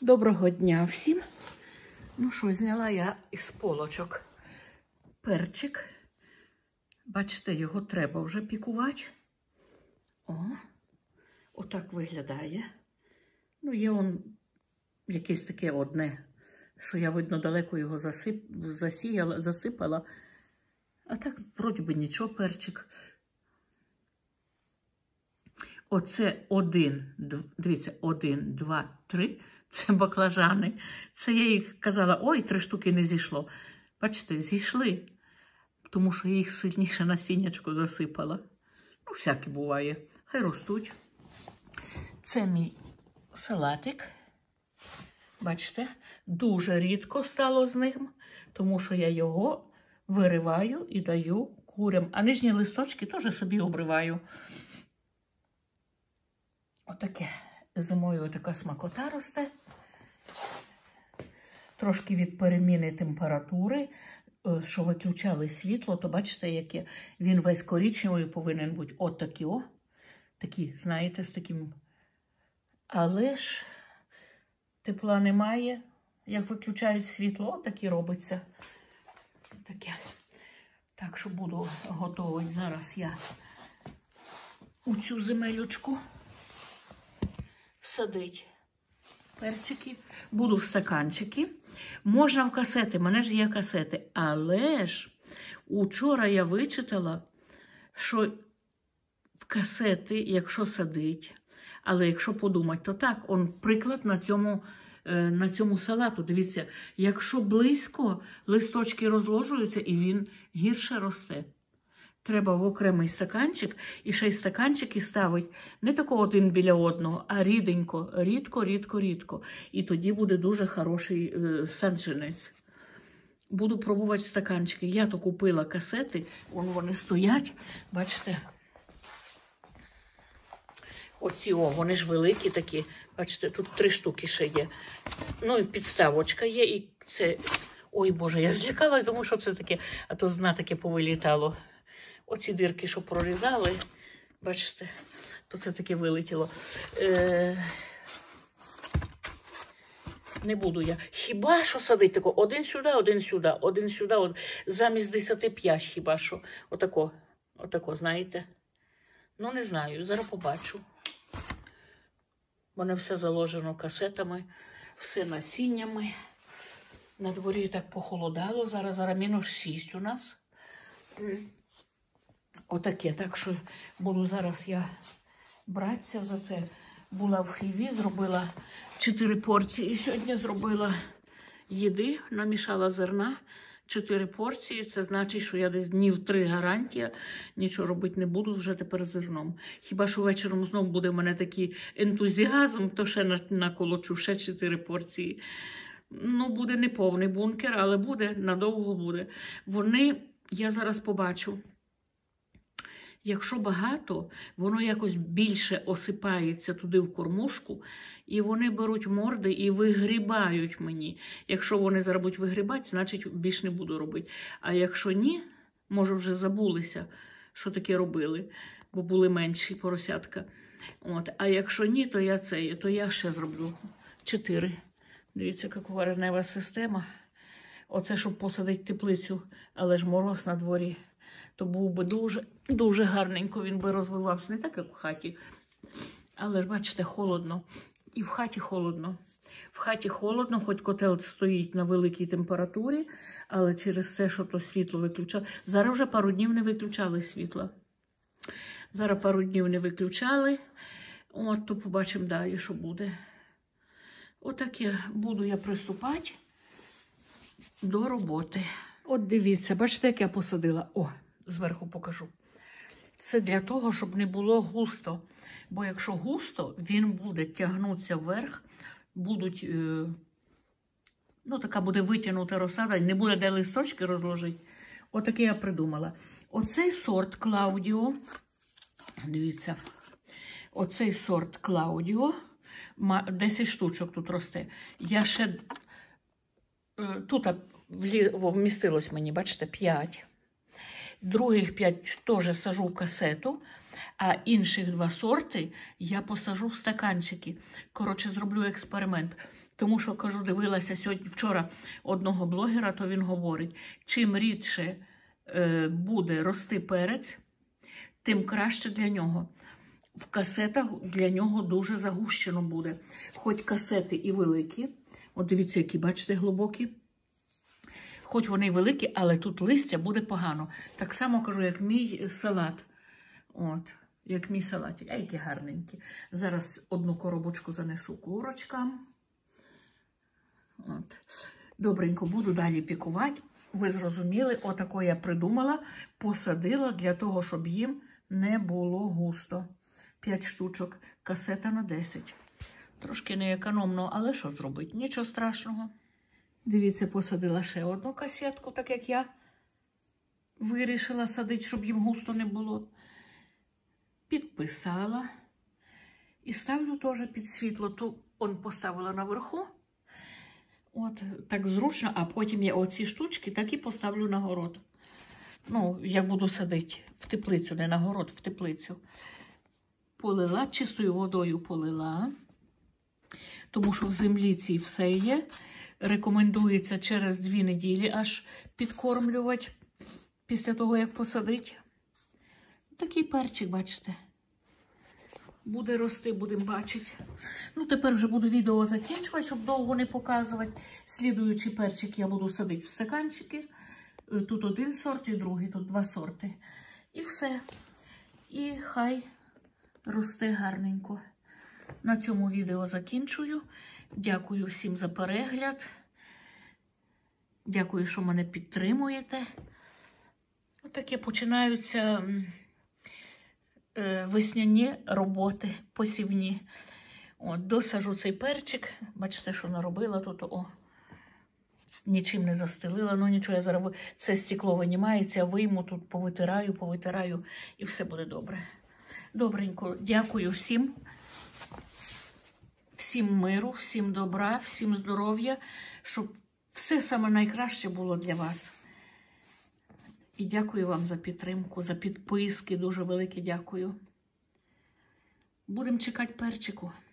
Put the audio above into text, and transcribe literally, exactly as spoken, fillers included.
Доброго дня всім. Ну що, зняла я із полочок перчик. Бачите, його треба вже пікувати. О, отак виглядає. Ну, є он якесь таке одне, що я, видно, далеко його засип... засіяла, засипала. А так, вроді би, нічого, перчик. Оце один, дивіться, один, два, три. Це баклажани. Це я їх казала, ой, три штуки не зійшло. Бачите, зійшли, тому що я їх сильніше насіннячко засипала. Ну, всяке буває. Хай ростуть. Це мій салатик. Бачите, дуже рідко стало з ним, тому що я його вириваю і даю курям. А нижні листочки теж собі обриваю. Отаке. Зимою така смакота росте. Трошки від переміни температури, що виключали світло, то бачите, яке він весь коричневий повинен бути. От такі, о. Такі, знаєте, з таким. Але ж тепла немає. Як виключають світло, от такі робиться. Таке. Так що буду готувати зараз я у цю земелючку садить перчики. Буду в стаканчики. Можна в касети, в мене ж є касети. Але ж учора я вичитала, що в касети, якщо садить, але якщо подумати, то так, он приклад на цьому, на цьому салату. Дивіться, якщо близько, листочки розложуються і він гірше росте. Треба в окремий стаканчик, і ще й стаканчики ставить не такого один біля одного, а ріденько, рідко, рідко, рідко. І тоді буде дуже хороший е, саджанець. Буду пробувати стаканчики. Я то купила касети, вон вони стоять, бачите. Оці, о, вони ж великі такі, бачите, тут три штуки ще є. Ну і підставочка є, і це, ой Боже, я злякалась, тому що це таке, а то зна таке повилітало. Оці дирки, що прорізали, бачите, то це таке вилетіло. Е... Не буду я. Хіба що садити тако? Один сюди, один сюди, один сюди, од... замість десяти п'ять хіба що. Отако, отако, знаєте. Ну, не знаю, зараз побачу. Воно все заложено касетами, все насіннями. На дворі так похолодало, зараз, зараз мінус шість у нас. Отаке, так що буду зараз я братися за це. Була в хліві, зробила чотири порції. Сьогодні зробила їди, намішала зерна, чотири порції. Це значить, що я десь днів три гарантія, нічого робити не буду вже тепер зерном. Хіба що вечором знову буде в мене такий ентузіазм, то ще наколочу ще чотири порції. Ну, буде не повний бункер, але буде, надовго буде. Вони, я зараз побачу, якщо багато, воно якось більше осипається туди в кормушку, і вони беруть морди і вигрібають мені. Якщо вони зараз будуть вигрібати, значить більше не буду робити. А якщо ні, може вже забулися, що таке робили, бо були менші поросятка. От. А якщо ні, то я це, то я ще зроблю чотири. Дивіться, яка коренева система. Оце, щоб посадити теплицю, але ж мороз на дворі. То був би дуже, дуже гарненько, він би розвивався. Не так, як в хаті. Але ж, бачите, холодно. І в хаті холодно. В хаті холодно, хоч котел стоїть на великій температурі, але через це, що то світло виключали. Зараз вже пару днів не виключали світла. Зараз пару днів не виключали. От, то побачимо далі, що буде. Отаке буду я приступати до роботи. От дивіться, бачите, як я посадила? О, зверху покажу. Це для того, щоб не було густо. Бо якщо густо, він буде тягнутися вверх, будуть, е, ну, така буде витягнута розсада, не буде де листочки розложити. Отаке я придумала. Оцей сорт Клаудіо, дивіться, оцей сорт Клаудіо, десять штучок тут росте. Я ще, е, тут вмістилось мені, бачите, п'ять. Других п'ять теж сажу в касету, а інших два сорти я посажу в стаканчики. Коротше, зроблю експеримент. Тому що, кажу, дивилася сьогодні, вчора одного блогера, то він говорить, чим рідше е, буде рости перець, тим краще для нього. В касетах для нього дуже загущено буде. Хоч касети і великі, от дивіться, які, бачите, глибокі. Хоч вони й великі, але тут листя буде погано. Так само, кажу, як мій салат. От, як мій салатик. А які гарненькі. Зараз одну коробочку занесу курочкам. От. Добренько буду далі пікувати. Ви зрозуміли, отако я придумала, посадила для того, щоб їм не було густо. п'ять штучок, касета на десять. Трошки не економно, але що зробити? Нічого страшного. Дивіться, посадила ще одну касетку, так як я вирішила садити, щоб їм густо не було. Підписала. І ставлю теж під світло. Ту он поставила наверху. От, так зручно, а потім я оці штучки так і поставлю на город. Ну, як буду садити в теплицю, не на город, в теплицю. Полила, чистою водою полила, тому що в землі цій все є. Рекомендується через дві неділі аж підкормлювати після того, як посадити. Такий перчик, бачите. Буде рости, будемо бачити. Ну, тепер вже буду відео закінчувати, щоб довго не показувати. Слідуючий перчик я буду садити в стаканчики. Тут один сорт і другий, тут два сорти. І все. І хай росте гарненько. На цьому відео закінчую. Дякую всім за перегляд. Дякую, що мене підтримуєте. Отаке починаються е, весняні роботи, посівні. От, досажу цей перчик. Бачите, що наробила тут. О, нічим не застелила. Ну нічого, я зараз це стекло винімається, вийму тут, повитираю, повитираю і все буде добре. Добренько, дякую всім. Всім миру, всім добра, всім здоров'я, щоб все саме найкраще було для вас. І дякую вам за підтримку, за підписки, дуже велике дякую. Будемо чекати перчику.